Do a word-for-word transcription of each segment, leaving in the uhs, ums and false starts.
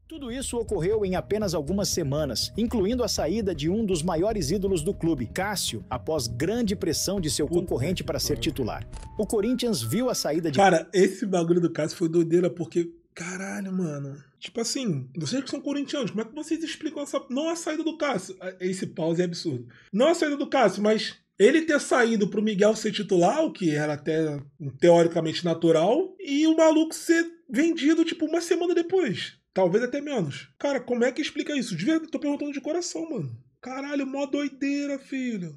Tudo isso ocorreu em apenas algumas semanas, incluindo a saída de um dos maiores ídolos do clube, Cássio, após grande pressão de seu concorrente para ser titular. O Corinthians viu a saída de... Cara, esse bagulho do Cássio foi doideira porque... Caralho, mano. Tipo assim, vocês que são corintianos, como é que vocês explicam essa... Não a saída do Cássio. Esse pause é absurdo. Não a saída do Cássio, mas ele ter saído pro Miguel ser titular, o que era até teoricamente natural, e o maluco ser vendido, tipo, uma semana depois. Talvez até menos. Cara, como é que explica isso? De verdade, tô perguntando de coração, mano. Caralho, mó doideira, filho.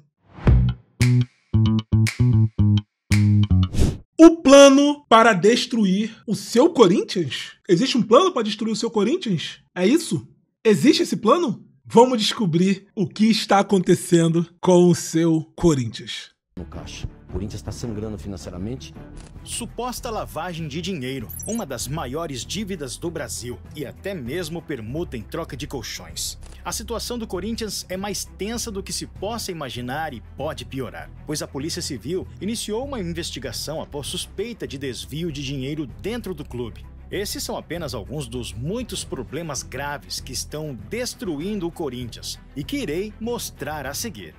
O plano para destruir o seu Corinthians? Existe um plano para destruir o seu Corinthians? É isso? Existe esse plano? Vamos descobrir o que está acontecendo com o seu Corinthians. No caixa. O Corinthians está sangrando financeiramente. Suposta lavagem de dinheiro, uma das maiores dívidas do Brasil, e até mesmo permuta em troca de colchões. A situação do Corinthians é mais tensa do que se possa imaginar e pode piorar, pois a Polícia Civil iniciou uma investigação após suspeita de desvio de dinheiro dentro do clube. Esses são apenas alguns dos muitos problemas graves que estão destruindo o Corinthians e que irei mostrar a seguir.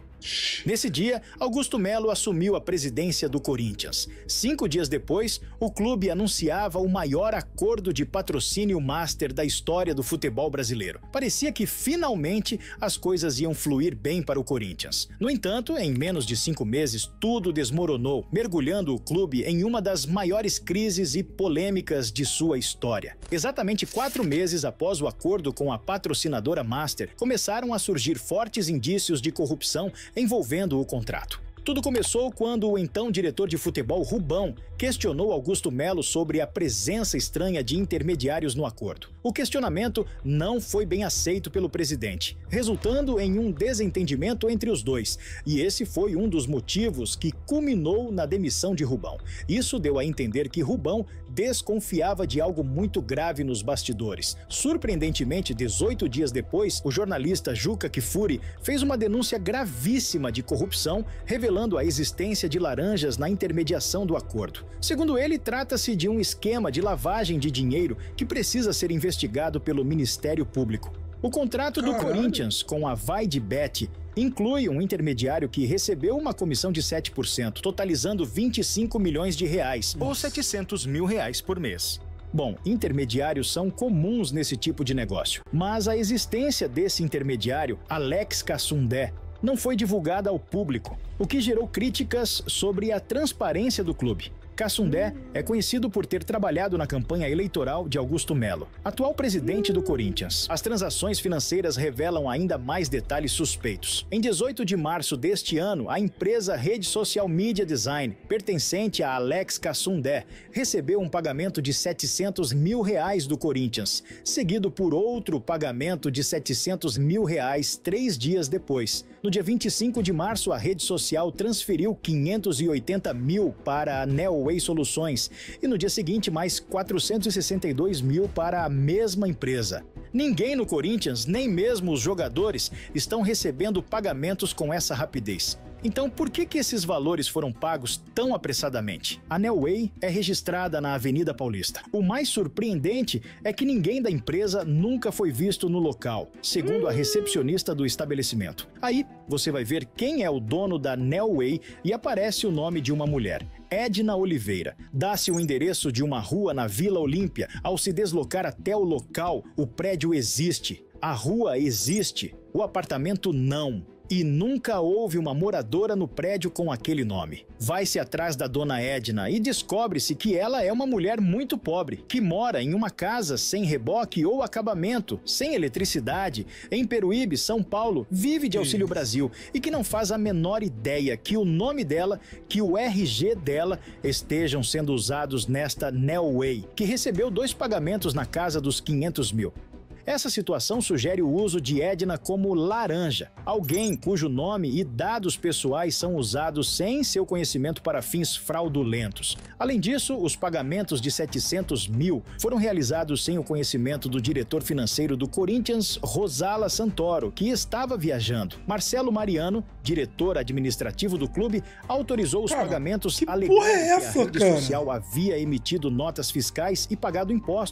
Nesse dia, Augusto Melo assumiu a presidência do Corinthians. Cinco dias depois, o clube anunciava o maior acordo de patrocínio master da história do futebol brasileiro. Parecia que, finalmente, as coisas iam fluir bem para o Corinthians. No entanto, em menos de cinco meses, tudo desmoronou, mergulhando o clube em uma das maiores crises e polêmicas de sua história. Exatamente quatro meses após o acordo com a patrocinadora master, começaram a surgir fortes indícios de corrupção envolvendo o contrato. Tudo começou quando o então diretor de futebol, Rubão, questionou Augusto Melo sobre a presença estranha de intermediários no acordo. O questionamento não foi bem aceito pelo presidente, resultando em um desentendimento entre os dois, e esse foi um dos motivos que culminou na demissão de Rubão. Isso deu a entender que Rubão desconfiava de algo muito grave nos bastidores. Surpreendentemente, dezoito dias depois, o jornalista Juca Kfouri fez uma denúncia gravíssima de corrupção, revelando a existência de laranjas na intermediação do acordo. Segundo ele, trata-se de um esquema de lavagem de dinheiro que precisa ser investigado pelo Ministério Público. O contrato do Caralho. Corinthians com a VaideBet inclui um intermediário que recebeu uma comissão de sete por cento, totalizando vinte e cinco milhões de reais, ou setecentos mil reais por mês. Bom, intermediários são comuns nesse tipo de negócio, mas a existência desse intermediário, Alex Cassundé, não foi divulgada ao público, o que gerou críticas sobre a transparência do clube. Cassundé é conhecido por ter trabalhado na campanha eleitoral de Augusto Melo, atual presidente do Corinthians. As transações financeiras revelam ainda mais detalhes suspeitos. Em dezoito de março deste ano, a empresa Rede Social Media Design, pertencente a Alex Cassundé, recebeu um pagamento de setecentos mil reais do Corinthians, seguido por outro pagamento de setecentos mil reais três dias depois. No dia vinte e cinco de março, a rede social transferiu quinhentos e oitenta mil para a Neoway Soluções e no dia seguinte mais quatrocentos e sessenta e dois mil para a mesma empresa. Ninguém no Corinthians, nem mesmo os jogadores, estão recebendo pagamentos com essa rapidez. Então, por que que esses valores foram pagos tão apressadamente? A Neoway é registrada na Avenida Paulista. O mais surpreendente é que ninguém da empresa nunca foi visto no local, segundo a recepcionista do estabelecimento. Aí, você vai ver quem é o dono da Neoway e aparece o nome de uma mulher, Edna Oliveira. Dá-se o endereço de uma rua na Vila Olímpia. Ao se deslocar até o local, o prédio existe, a rua existe, o apartamento não. E nunca houve uma moradora no prédio com aquele nome. Vai-se atrás da dona Edna e descobre-se que ela é uma mulher muito pobre, que mora em uma casa sem reboque ou acabamento, sem eletricidade, em Peruíbe, São Paulo, vive de Auxílio Brasil e que não faz a menor ideia que o nome dela, que o R G dela estejam sendo usados nesta Neoway, que recebeu dois pagamentos na casa dos quinhentos mil. Essa situação sugere o uso de Edna como laranja, alguém cujo nome e dados pessoais são usados sem seu conhecimento para fins fraudulentos. Além disso, os pagamentos de setecentos mil foram realizados sem o conhecimento do diretor financeiro do Corinthians, Rosala Santoro, que estava viajando. Marcelo Mariano, diretor administrativo do clube, autorizou os cara, pagamentos alegando é essa, que a rede cara? social havia emitido notas fiscais e pagado impostos.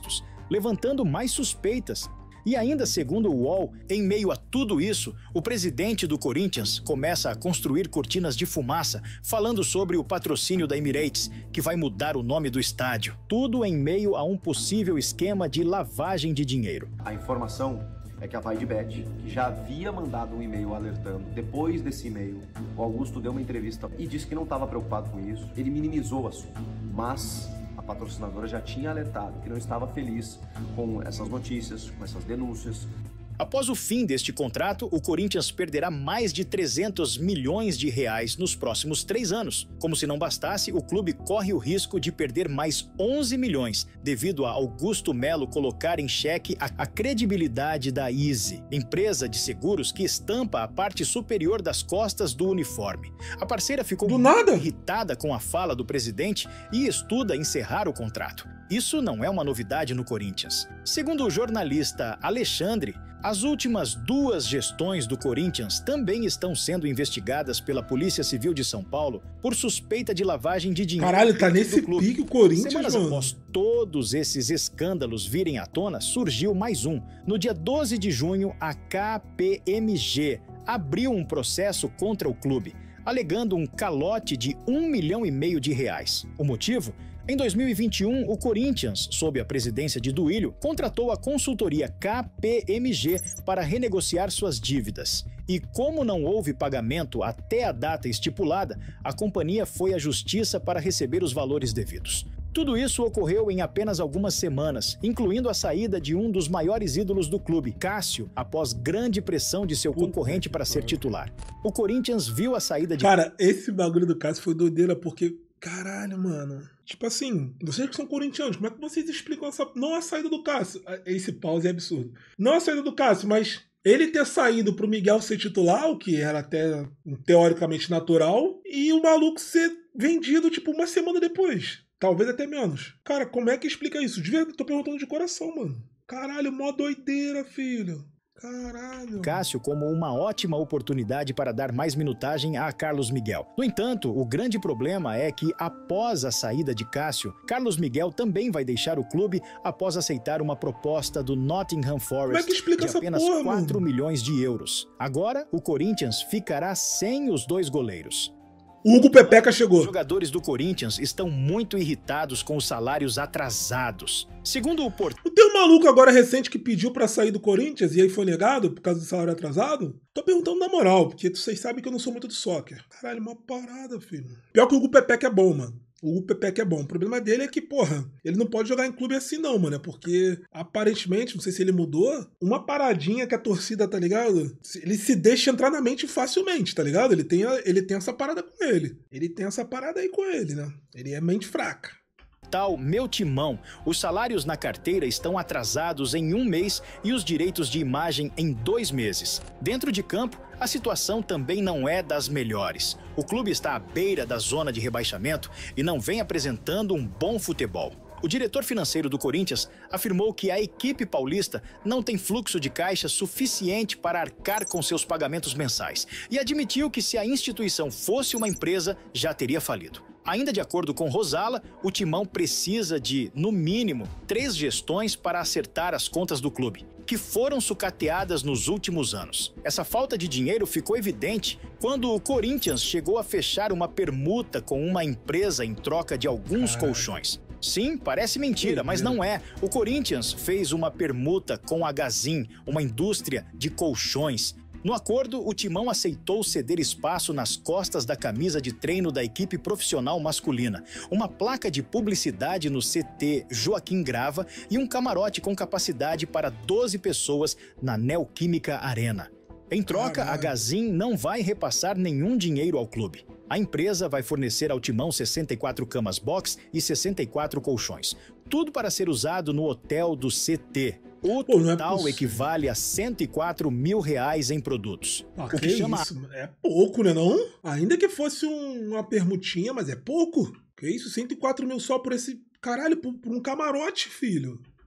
levantando mais suspeitas. E ainda segundo o U O L, em meio a tudo isso, o presidente do Corinthians começa a construir cortinas de fumaça, falando sobre o patrocínio da Emirates, que vai mudar o nome do estádio. Tudo em meio a um possível esquema de lavagem de dinheiro. A informação é que a VaideBet, que já havia mandado um e-mail alertando, depois desse e-mail, o Augusto deu uma entrevista e disse que não estava preocupado com isso. Ele minimizou o assunto, mas a patrocinadora já tinha alertado que não estava feliz com essas notícias, com essas denúncias. Após o fim deste contrato, o Corinthians perderá mais de trezentos milhões de reais nos próximos três anos. Como se não bastasse, o clube corre o risco de perder mais onze milhões, devido a Augusto Melo colocar em xeque a, a credibilidade da Easy, empresa de seguros que estampa a parte superior das costas do uniforme. A parceira ficou do muito nada. irritada com a fala do presidente e estuda encerrar o contrato. Isso não é uma novidade no Corinthians. Segundo o jornalista Alexandre, as últimas duas gestões do Corinthians também estão sendo investigadas pela Polícia Civil de São Paulo por suspeita de lavagem de dinheiro. Caralho, tá nesse pique o Corinthians, Semanas mano. após todos esses escândalos virem à tona, surgiu mais um. No dia doze de junho, a K P M G abriu um processo contra o clube, alegando um calote de um milhão e meio de reais. O motivo? Em dois mil e vinte e um, o Corinthians, sob a presidência de Duílio, contratou a consultoria K P M G para renegociar suas dívidas. E como não houve pagamento até a data estipulada, a companhia foi à justiça para receber os valores devidos. Tudo isso ocorreu em apenas algumas semanas, incluindo a saída de um dos maiores ídolos do clube, Cássio, após grande pressão de seu concorrente para ser titular. O Corinthians viu a saída de... Cara, esse bagulho do Cássio foi doideira, porque... Caralho, mano. Tipo assim, vocês que são corintianos, como é que vocês explicam essa... Não a saída do Cássio. Esse pause é absurdo. Não a saída do Cássio, mas ele ter saído pro Miguel ser titular, o que era até teoricamente natural, e o maluco ser vendido, tipo, uma semana depois. Talvez até menos. Cara, como é que explica isso? De verdade, tô perguntando de coração, mano. Caralho, mó doideira, filho. Caralho. Cássio como uma ótima oportunidade para dar mais minutagem a Carlos Miguel. No entanto, o grande problema é que, após a saída de Cássio, Carlos Miguel também vai deixar o clube após aceitar uma proposta do Nottingham Forest Como é que explica de essa apenas porra, quatro mano? milhões de euros. Agora, o Corinthians ficará sem os dois goleiros. O Hugo Pepeca Os chegou. jogadores do Corinthians estão muito irritados com os salários atrasados. Segundo o portal... Não tem um maluco agora recente que pediu pra sair do Corinthians e aí foi negado por causa do salário atrasado? Tô perguntando na moral, porque vocês sabem que eu não sou muito do soccer. Caralho, uma parada, filho. Pior que o Hugo Pepeca é bom, mano. O Hugo Pepeca é bom. O problema dele é que, porra, ele não pode jogar em clube assim não, mano. É porque, aparentemente, não sei se ele mudou, uma paradinha que a torcida, tá ligado? Ele se deixa entrar na mente facilmente, tá ligado? Ele tem, a, ele tem essa parada com ele. Ele tem essa parada aí com ele, né? Ele é mente fraca. Tal Meu Timão, os salários na carteira estão atrasados em um mês e os direitos de imagem em dois meses. Dentro de campo, a situação também não é das melhores. O clube está à beira da zona de rebaixamento e não vem apresentando um bom futebol. O diretor financeiro do Corinthians afirmou que a equipe paulista não tem fluxo de caixa suficiente para arcar com seus pagamentos mensais e admitiu que se a instituição fosse uma empresa, já teria falido. Ainda de acordo com Rosala, o Timão precisa de, no mínimo, três gestões para acertar as contas do clube, que foram sucateadas nos últimos anos. Essa falta de dinheiro ficou evidente quando o Corinthians chegou a fechar uma permuta com uma empresa em troca de alguns Caralho. colchões. Sim, parece mentira, mas não é. O Corinthians fez uma permuta com a Gazin, uma indústria de colchões. No acordo, o Timão aceitou ceder espaço nas costas da camisa de treino da equipe profissional masculina, uma placa de publicidade no C T Joaquim Grava e um camarote com capacidade para doze pessoas na Neoquímica Arena. Em troca, a Gazin não vai repassar nenhum dinheiro ao clube. A empresa vai fornecer ao Timão sessenta e quatro camas box e sessenta e quatro colchões. Tudo para ser usado no hotel do C T. O Pô, não é total possível. equivale a cento e quatro mil reais em produtos. Ah, o que, que chama... isso? É pouco, né não? Ainda que fosse um- uma permutinha, mas é pouco. Que isso? cento e quatro mil só por esse... Caralho, por, por um camarote, filho.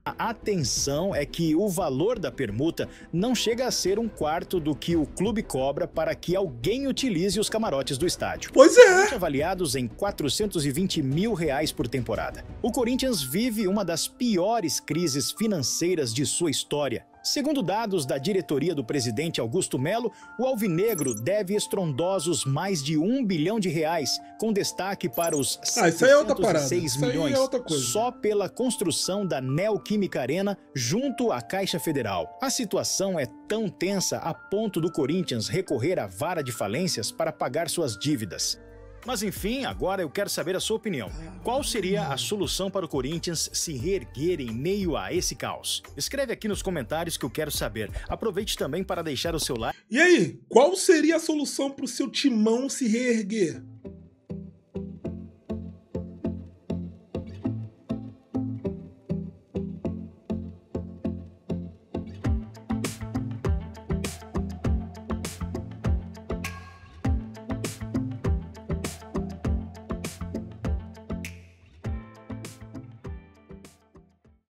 A atenção é que o valor da permuta não chega a ser um quarto do que o clube cobra para que alguém utilize os camarotes do estádio. Pois é! Avaliados em quatrocentos e vinte mil reais por temporada. O Corinthians vive uma das piores crises financeiras de sua história. Segundo dados da diretoria do presidente Augusto Melo, o alvinegro deve estrondosos mais de um bilhão de reais, com destaque para os ah, isso aí é outra parada. seis Isso milhões aí é outra coisa. só pela construção da Neoquímica Arena junto à Caixa Federal. A situação é tão tensa a ponto do Corinthians recorrer à vara de falências para pagar suas dívidas. Mas enfim, agora eu quero saber a sua opinião. Qual seria a solução para o Corinthians se reerguer em meio a esse caos? Escreve aqui nos comentários que eu quero saber. Aproveite também para deixar o seu like. E aí, qual seria a solução para o seu timão se reerguer?